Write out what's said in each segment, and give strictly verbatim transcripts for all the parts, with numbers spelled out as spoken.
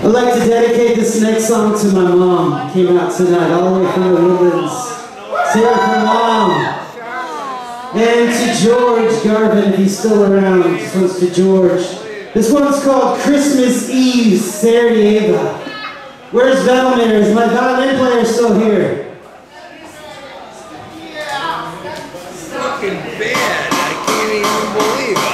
I'd like to dedicate this next song to my mom. Came out tonight, all the way from the Woodlands. Sarah for Mom. And to George Garvin, if he's still around. This one's to George. This one's called Christmas Eve, Sarajevo. Where's Valmir? Is my violin player still here? Fucking bad. I can't even believe it.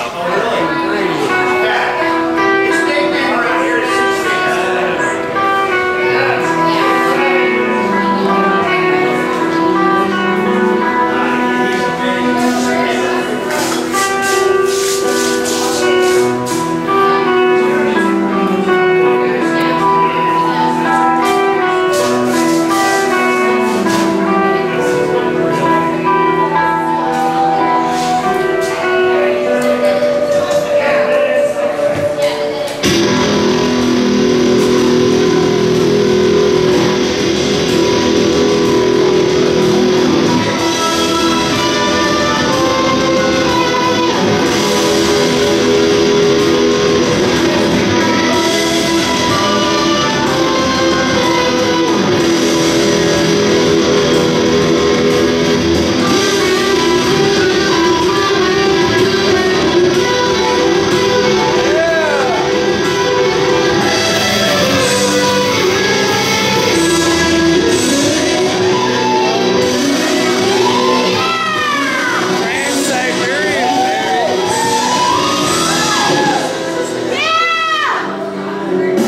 Yeah!